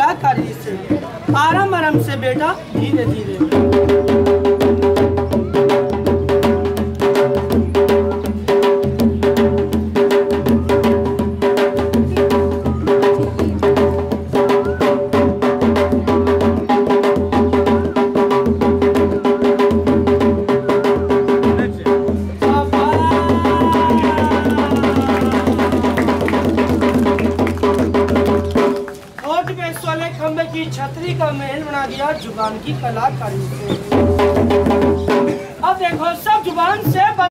कलाकारी से, आराम आराम से बेटा, धीरे धीरे। छतरी का महल बना दिया जुगान की कलाकारी से।